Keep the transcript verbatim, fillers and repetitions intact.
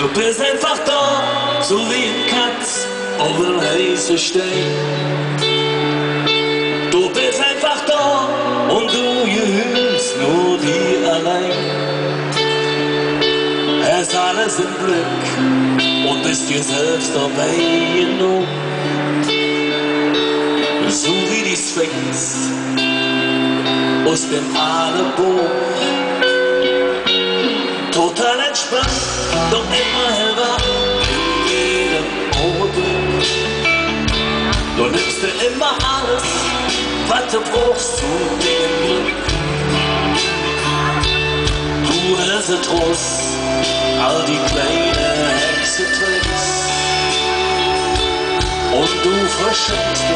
Du bist einfach da, so wie ein Katz auf einem heißen Stein. Du bist einfach da und du gehörst nur dir allein. Hast alles im Blick und bist dir selbst dabei genug. So wie die Sphinx aus dem Aalebuch. Total entspannt, doch immer hellwach in jedem Augenblick. Du nimmst dir immer alles, was du brauchst zu dem Glück. Du hörst Trost, all die kleinen Hexentricks. Und du verschenkst